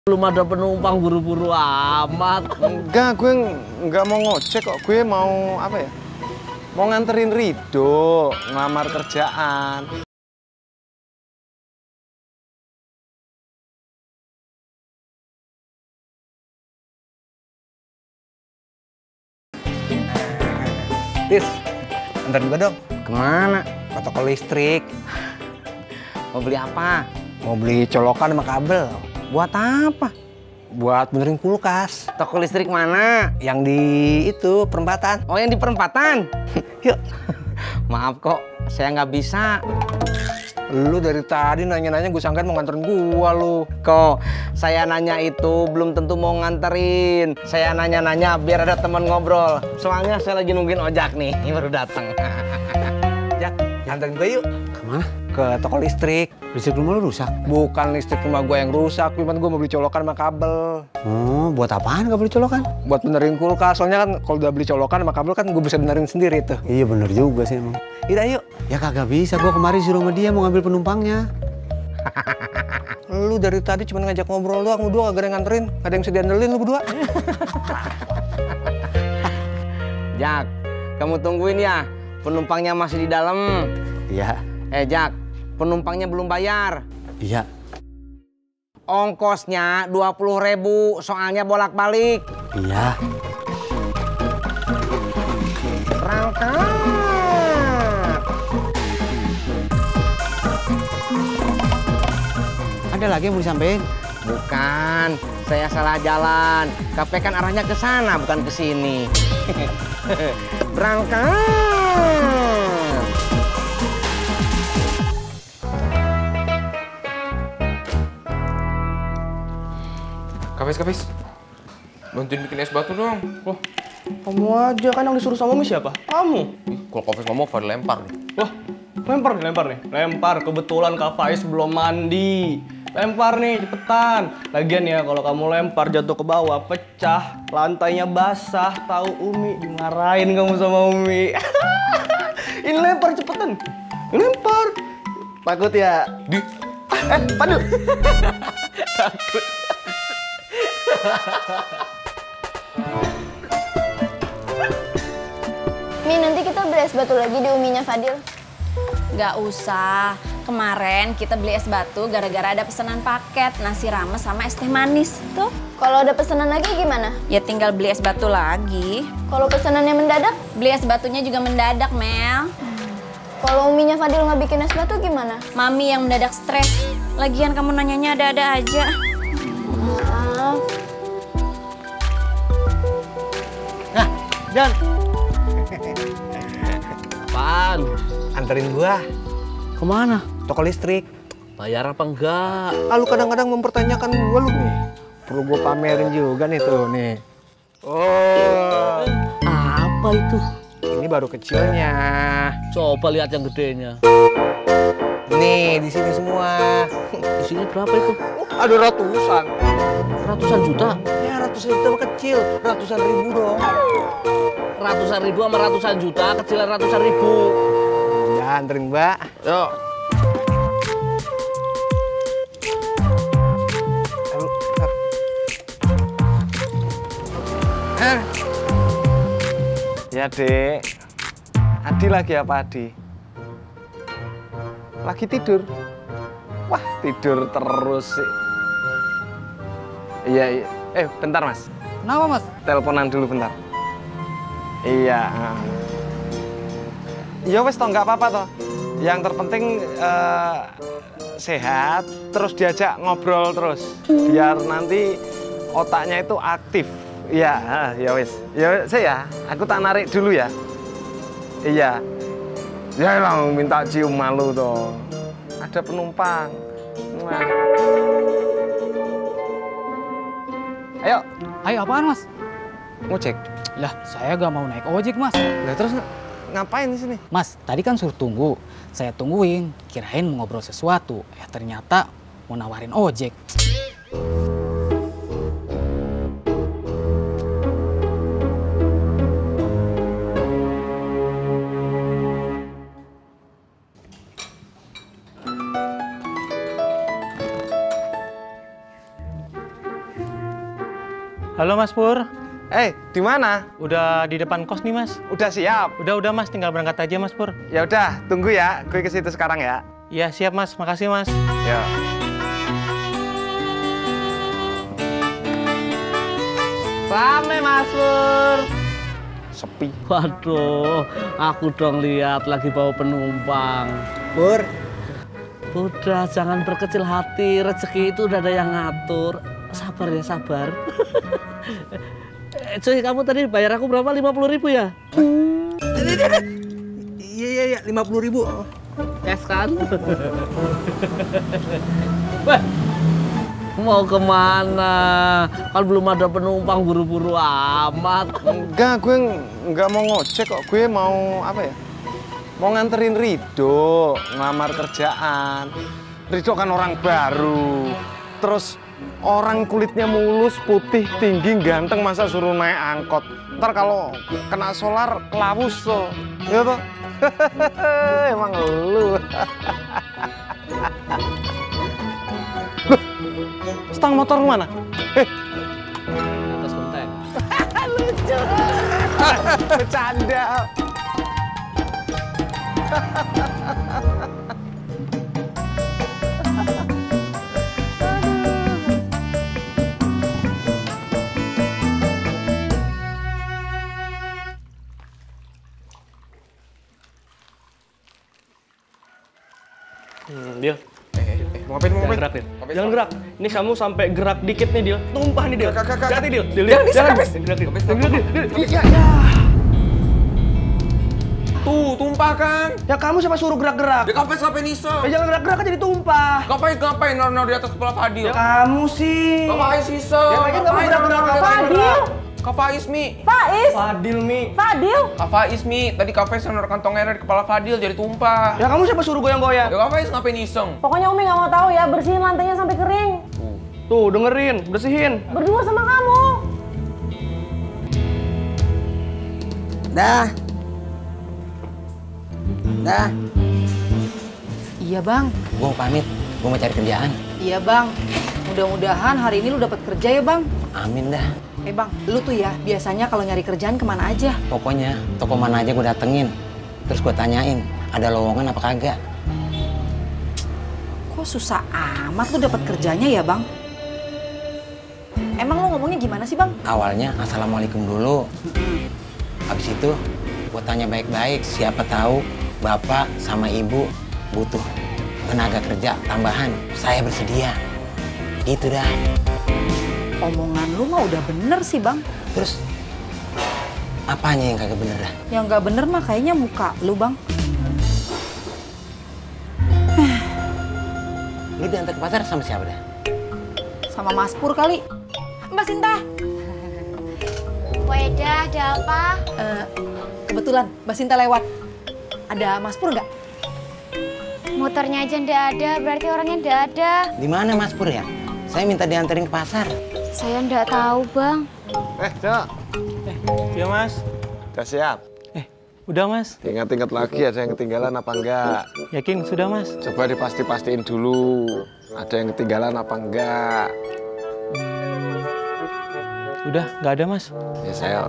Belum ada penumpang, buru-buru amat. Enggak, gue nggak mau ngojek kok. Gue mau apa ya? Mau nganterin Rido ngelamar kerjaan. Tis, anterin gue dong. Kemana? Ke toko listrik. Mau beli apa? Mau beli colokan sama kabel. Buat apa? Buat benerin kulkas. Toko listrik mana? Yang di itu, perempatan. Oh, yang di perempatan? Yuk. Maaf kok, saya nggak bisa. Lu dari tadi nanya-nanya gue sangkain mau nganterin gua lu. Kok saya nanya itu belum tentu mau nganterin. Saya nanya-nanya biar ada teman ngobrol. Soalnya saya lagi nungguin ojek nih, ini baru datang. Jak, nganterin gue yuk. Kemana? Ke toko listrik. Listrik rumah lu rusak? Bukan listrik rumah gue yang rusak, cuman gue mau beli colokan sama kabel. Oh, buat apaan gak beli colokan? Buat benerin kulkas, soalnya kan kalau udah beli colokan sama kabel kan gue bisa benerin sendiri tuh. Iya bener juga sih emang. Yaudah yuk. Ya kagak bisa, gua kemarin suruh sama dia mau ngambil penumpangnya. Lu dari tadi cuma ngajak ngobrol doang, lu dua kagak ada yang nganterin, gak ada yang bisa diandelin lu berdua. Jak, kamu tungguin ya, penumpangnya masih di dalam. Iya. Jak, penumpangnya belum bayar. Iya. Ongkosnya 20.000, soalnya bolak-balik. Iya. Berangkat. Ada lagi yang mau disampaikan? Bukan, saya salah jalan. Kafe kan arahnya ke sana, bukan ke sini. Berangkat. Kapis, bantuin bikin es batu dong. Wah, kamu aja kan yang disuruh sama Mami siapa? Kamu. Ih, kalau Kapis ngomong pada lempar nih. Wah, lempar nih. Lempar, kebetulan Kak Faiz belum mandi. Lempar nih, cepetan. Lagian ya, kalau kamu lempar jatuh ke bawah, pecah, lantainya basah, tahu Umi, dimarahin kamu sama Umi. Ini lempar, cepetan. Lempar. Takut ya? Padu. Takut. Mi, nanti kita beli es batu lagi di Uminya Fadil. Gak usah. Kemarin kita beli es batu gara-gara ada pesanan paket nasi rames sama es teh manis. Tuh. Kalau ada pesanan lagi gimana? Ya tinggal beli es batu lagi. Kalau pesanannya mendadak? Beli es batunya juga mendadak, Mel. Kalau Uminya Fadil nggak bikin es batu gimana? Mami yang mendadak stres. Lagian kamu nanyanya ada-ada aja. Maaf. Nah, John. Apaan? Anterin gua. Kemana? Toko listrik. Bayar apa enggak? Lalu kadang-kadang mempertanyakan gua lu nih. Perlu gua pamerin juga nih tuh nih. Oh. Apa itu? Ini baru kecilnya. Coba lihat yang gedenya. Nih, di sini semua. Di sini berapa itu? Ada ratusan. Ratusan juta? Ya, ratusan juta mah kecil. Ratusan ribu dong. Ratusan ribu sama ratusan juta, kecilan ratusan ribu. Ya, anterin Mbak. Yuk. Ayo, bentar. Ya, Dek. Adi lagi apa, Adi? Lagi tidur. Wah, tidur terus sih. Iya. Bentar, Mas. Kenapa, Mas? Teleponan dulu bentar. Iya. Ya wes toh, nggak apa-apa toh. Yang terpenting sehat, terus diajak ngobrol terus. Biar nanti otaknya itu aktif. Iya, ya wes. Ya saya, aku tak narik dulu ya. Iya. Ya lah, minta cium malu toh. Ada penumpang. Nah. Ayo apaan, Mas? Ngojek. Lah, saya gak mau naik ojek, Mas. Lah terus ngapain di sini? Mas, tadi kan suruh tunggu. Saya tungguin, kirain mau ngobrol sesuatu. Ternyata mau nawarin ojek. Halo Mas Pur. Di mana? Udah di depan kos nih Mas. Udah siap? Udah Mas, tinggal berangkat aja Mas Pur. Ya udah, tunggu ya. Gue ke situ sekarang ya. Iya siap Mas, makasih Mas. Ya. Rame Mas Pur. Sepi. Waduh, aku dong lihat lagi bawa penumpang. Pur, Udah, jangan berkecil hati. Rezeki itu udah ada yang ngatur. Sabar ya, sabar. Cuy, kamu tadi bayar aku berapa? 50.000 ya? iya, 50.000. Cash kan? Wah, mau kemana? Kan belum ada penumpang, buru-buru amat. Enggak, gue nggak mau ngojek kok. Gue mau apa ya? Mau nganterin Rido ngelamar kerjaan. Rido kan orang baru. Terus orang kulitnya mulus, putih, tinggi, ganteng, masa suruh naik angkot. Ntar kalau kena solar, kelawus tuh. Ya toh? Emang lu. Loh, stang motor mana? Atas konten. Lucu. Bercanda. Dil. Mau ngapain, mau Jangan ngapain? gerak, Dil. Ngapain, Jangan gerak. Ini kamu sampai gerak dikit nih, Dil. Tumpah nih, Dil. Kak. Hati, Dil. Dil, Jangan bisa, jangan. Kapes. Jangan gerak, Dil. Kapes, Jangan gerak, Dil. Iya. Tuh, tumpah kan? Ya kamu siapa suruh gerak-gerak? Ya Kapes ngapain iseng? Ya jangan gerak-gerak kan jadi tumpah. Ngapain naruh di atas kepala Fadil? Ya kamu sih. Kak Faiz iseng. Ya lagi kamu gerak-gerak Fadil. Kak Faiz, Mi. Faiz. Fadil, Mi. Fadil. Kak Faiz, Mi. Tadi Kak Faiz naruh kantong air di kepala Fadil jadi tumpah. Ya kamu siapa suruh goyang-goyang? Ya Kak Faiz ngapain iseng? Pokoknya Umi nggak mau tahu ya, bersihin lantainya sampai kering. Tuh, dengerin, bersihin. Berdua sama kamu. Dah. Iya bang, Gue mau pamit, gue mau cari kerjaan. iya bang. Mudah-mudahan hari ini lu dapat kerja ya bang. Amin dah. Bang, lu tuh ya biasanya kalau nyari kerjaan kemana aja? Pokoknya toko mana aja gue datengin. Terus gue tanyain, ada lowongan apa kagak? Kok susah amat lu dapat kerjanya ya bang? Emang lu ngomongnya gimana sih bang? Awalnya assalamualaikum dulu. Habis itu gue tanya baik-baik, siapa tahu bapak sama ibu butuh tenaga kerja tambahan. Saya bersedia. Gitu dah. Omongan lu mah udah bener sih bang. Terus apanya yang kagak bener dah? Yang nggak bener mah kayaknya muka lu bang. Lu diantar ke pasar sama siapa dah? Sama Mas Pur kali. Mbak Sinta. Weda, ada apa? Kebetulan Mbak Sinta lewat. Ada Mas Pur nggak? Motornya aja ndak ada, berarti orangnya ndak ada. Di mana Mas Pur ya? Saya minta dianterin ke pasar. Saya ndak tahu, Bang. Cok. Iya Mas. Udah siap? Udah Mas. Ingat-ingat lagi ada yang ketinggalan apa enggak? Yakin sudah Mas? Coba dipasti-pastiin dulu. Ada yang ketinggalan apa enggak? Udah, nggak ada Mas. Ya saya.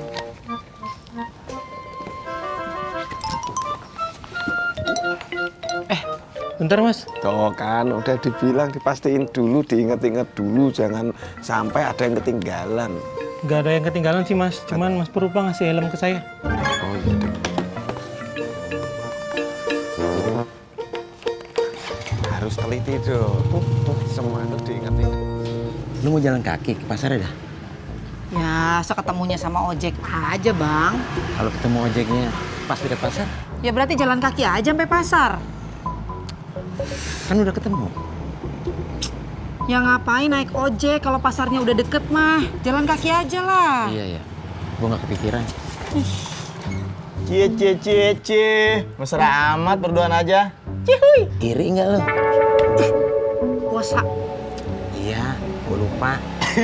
Bentar Mas. Tuh kan, udah dibilang dipastiin dulu, diinget-inget dulu, jangan sampai ada yang ketinggalan. Nggak ada yang ketinggalan sih Mas. Cuman Mas Pur lupa ngasih helm ke saya. Oh iya deh. Harus teliti dong. Semua itu diinget-inget. Lu mau jalan kaki ke pasar dah? Ya, seketemunya sama ojek aja bang. Kalau ketemu ojeknya pas di pasar, Ya berarti jalan kaki aja sampai pasar. kan udah ketemu. Ya ngapain naik ojek kalau pasarnya udah deket mah. Jalan kaki aja lah. Iya ya, gua nggak kepikiran. Cie. Mesra amat berduaan aja. Cihuy. Iri nggak lu? Puasa. Iya, gua lupa.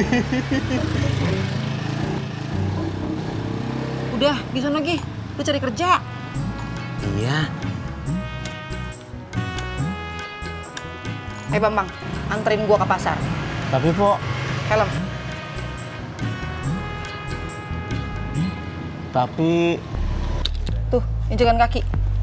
Udah, di sana lagi. Lu cari kerja. Iya. Bang, anterin gua ke pasar. Tapi, Po, Helm. Tapi Tuh, injekan kaki.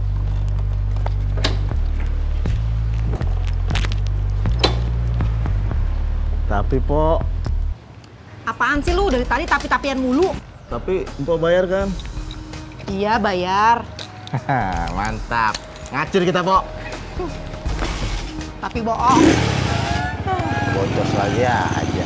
Po, Apaan sih lu dari tadi tapi-tapian mulu? tapi Mpok bayar kan? Iya, bayar. Mantap. Ngacir kita, Po. Tapi bohong. Bocos lagi aja.